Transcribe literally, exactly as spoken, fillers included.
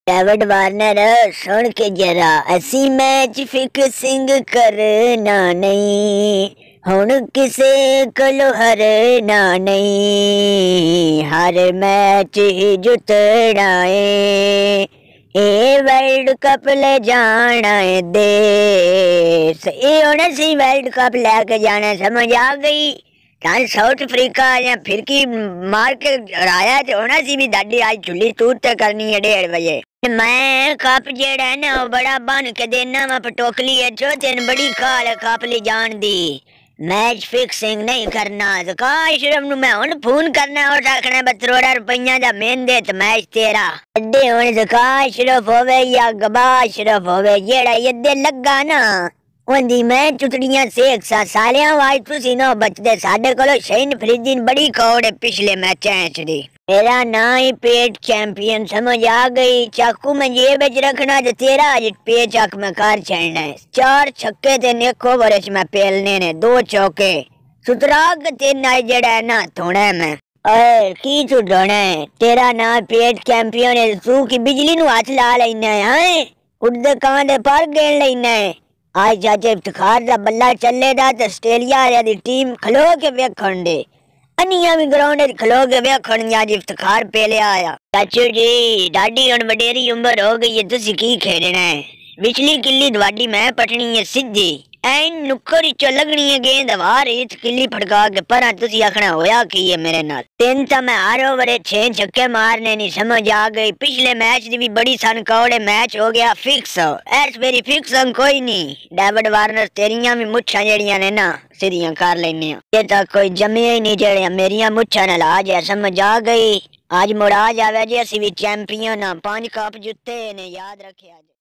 David Warner सुन के जरा, असी मैच फिक्सिंग करना नहीं, हुण किसे कोलों हरना नहीं, हर मैच ही जितना है, ए वर्ल्ड कप ले जाना है देश, ये होना सी वर्ल्ड कप लेके जाना, समझ आ गई। साउथ अफ्रीका या फिरकी मार के हराया तो होना सी भी दादी आज चुली तूत ते करनी है डेढ़ बजे। मैं कप जेड़ा है ना वो बड़ा बन के देना, मैं पटोकली है जो तेन बड़ी खाल कप ले जान दी, मैच फिक्सिंग नहीं करना। तो काश नु मैं हुन फोन करना और आखना बतरोड़ा रुपया दा मेन दे तो मैच तेरा अड्डे होने तो काश सिर्फ होवे या गबा सिर्फ होवे, जेड़ा यदे लगा ना ओंदी मैं चुतड़ियां सेक सा सालियां वाज तुसी ना बचदे, साडे कोलो शैन फ्रिजिन बड़ी कौड़ है पिछले मैचें च दी। मेरा ना ही पेट चैंपियन समझ आ गई, चाकू में जेब च रखना ते तेरा अज पे चक में कार छड़ना है, चार छक्के ते नेक ओवर च मैं पेलने ने, दो चौके सुतराग ते ना जेड़ा है ना थोड़ा मैं ओए की तू ढोना है, तेरा ना पेट चैंपियन है, तू की बिजली नु हाथ ला लेना है, हैं उड़दे कां दे पर गेन लेना है। आज चाचे इफ्तिखार दा बल्ला चलेगा तो ऑस्ट्रेलिया दी टीम खलो के वेखण दे, अनिया भी ग्राउंड च खलो के वेखण आज इफ्तिखार पेले आया। चाचू जी डाडी हुण वडेरी उम्र हो गई है, तुसी की खेडना है, विचली किल्ली दवाडी मैं पटनी है सीधी, ऐन नुक्कर चो लगनी है गेंद वार इच किल्ली फड़का के परा, तुसी आखना होया की है मेरे नाल। तीन तो मैं हर ओवर छह छक्के मारने नहीं, समझ आ गई। पिछले मैच दी भी बड़ी सन कौड़े मैच हो गया फिक्स, ऐस मेरी फिक्स कोई नहीं। डेविड वार्नर तेरियां भी मुच्छां जेड़ियां ने ना सीधियां कर लेने, ये तो कोई जमे ही नहीं जेड़ियां मेरियां मुच्छां नाल आ जाए, समझ आ गई। आज मुड़ आ जावे जे असी भी चैंपियन, पांच कप जुत्ते ने, याद रखे आज।